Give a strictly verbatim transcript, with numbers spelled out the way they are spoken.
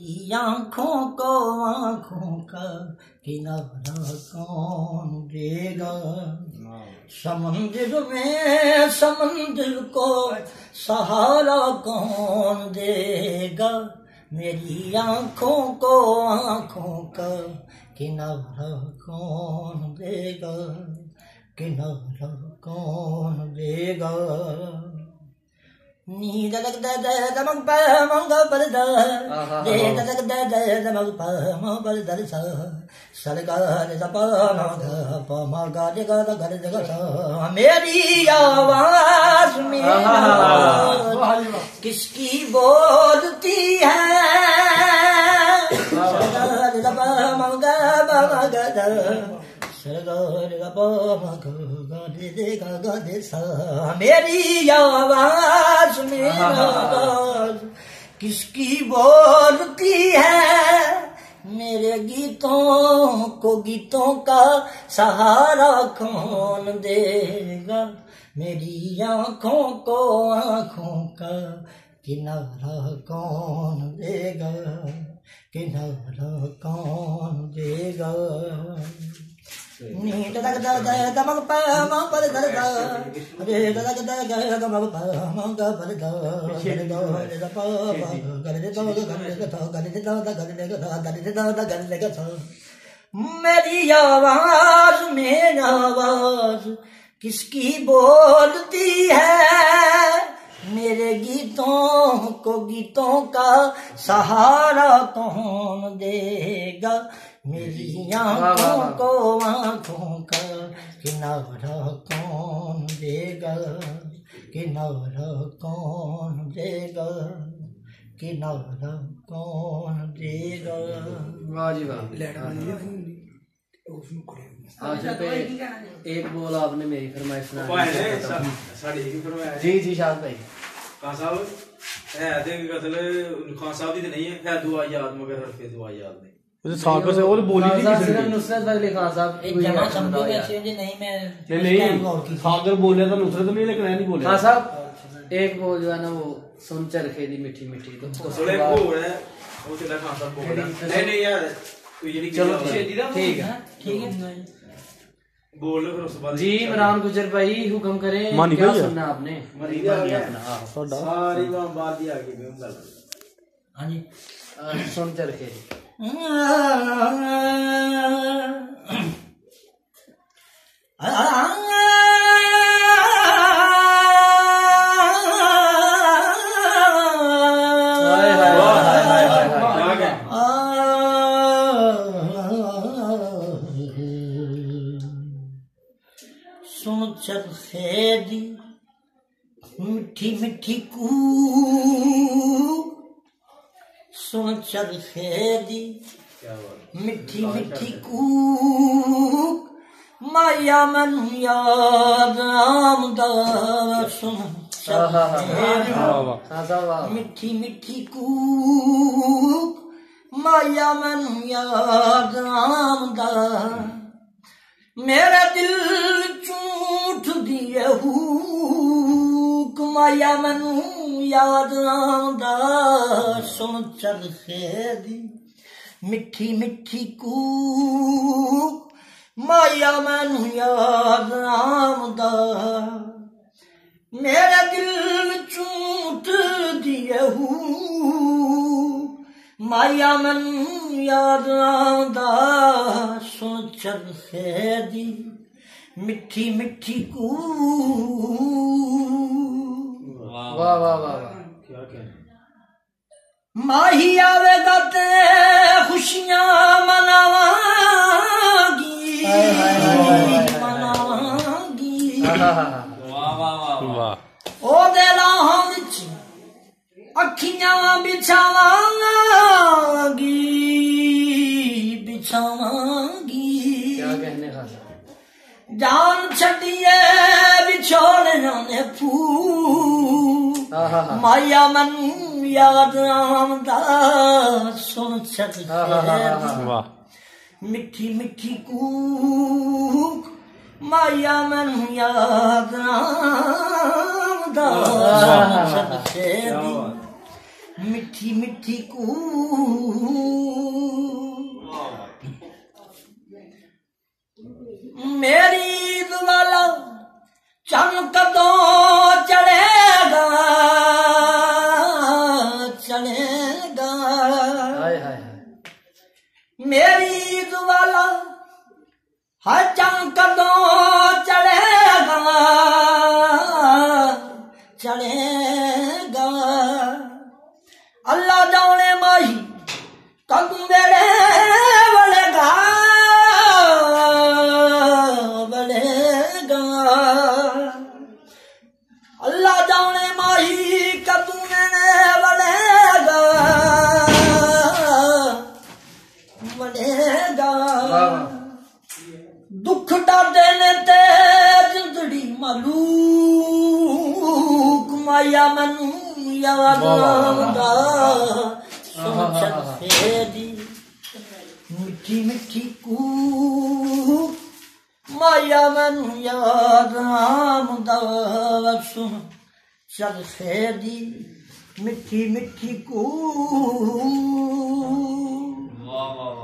मेरी आँखों को आँखों का किनारा कौन देगा, समंदर में समंदर को सहारा कौन देगा, मेरी आँखों को आँखों का किनारा कौन देगा, किनारा कौन देगा। नी दलक द द दमक प मंग पर द दे दलक द द दमक प म पर द स सरगा रे प म ग प म ग रे ग ग रे ग स। मेरी आवाज में किसकी बोलती है, सरगा रे प म ग प म ग द सरगा रे प म ग ग रे ग ग रे स। मेरी आवाज में आवाज किसकी बोलती है, मेरे गीतों को गीतों का सहारा कौन देगा, मेरी आँखों को आँखों का किनारा कौन देगा, किनारा कौन देगा। नी दलक द द दमक प म पर द द रे दलक द ग दमक प म ग पर द रे द रे द प ग रे द ग रे द ग रे द द ग रे द ग रे द द ग रे द। मेरी आवाज में आवाज किसकी बोलती है, मेरे गीतों को गीतों का सहारा कौन देगा, मेरी आँखों को आँखों का किनारा कौन देगा, किनारा कौन देगा, किनारा कौन देगा। वाह जी वाह। अच्छा पे एक बोल आपने मेरी फरमाइश सुना जी जी शाह भाई। खान साहब है ते कतल खान साहब दी ते नहीं है दुआ याद मगर हरफे दुआ याद नहीं उसे सागर से और बोली नहीं किसी ने। नुसरत फजली खान साहब एक जमा समझो ऐसे नहीं मैं नहीं नहीं सागर बोले तो नुसरत नहीं, लेकिन नहीं बोले खान साहब। एक बोल जो है ना वो सुन चरखे दी मीठी मीठी तो थोड़े बोल है वो तेरा खान साहब बोल नहीं नहीं यार तू ये चलो ठीक है ठीक है बोल फिर उस बाद जी। इमरान गुजर भाई हुक्म करें, क्या सुनना आपने सारी बात ही आ गई। हाँ जी सुन चरखे सुन चरखे दी मिठी मिठी कू, सुन चरखे दी मिठी मिठी कूक, माया मन याद आमदा। सुन मिठी मिठी कूक, माया मन याद आमदा, मेरा दिल झूठ दिए हूक, माया मन याद आमदा। सुन चरखे दी मिठी मिठी कूक, माया मन याद आमदा, मेरा दिल झूठ दिए हूँ, माया मन याद आमदा। सुन चरखे दी मिठी मिठी कूक। वाह वाह वाह क्या कहना माही आवेगा ते खुशियां मनावांगी, मनावांगी। वाह वाह वाह। ओ दे राहां विच अखियां बिछावांगी, बिछावांगी। क्या कहने का जान छड़िए बिछोड़े ने फूल, माया मन याद आमदा। सुन चरखे मिठी मिठी कूक, माया मन याद आमदा। सुन चरखे मिठी मिठी कूक, मेरी ज्वाला हजा कदों चढ़ेगा चढ़ेगा अल्लाह जाने माही कदू वेड़े बलेगा बलेगा अल्लाह जाने माही कदू वेड़े बलेगा बलेगा दुख डादे ने ते जिंदड़ी मालूक माया मनु याद आंदा सोचन फेरी मिठी मिठी कू माया मनु याद आंदा सुन चल फेरी मिठी मिठी कू वाह वाह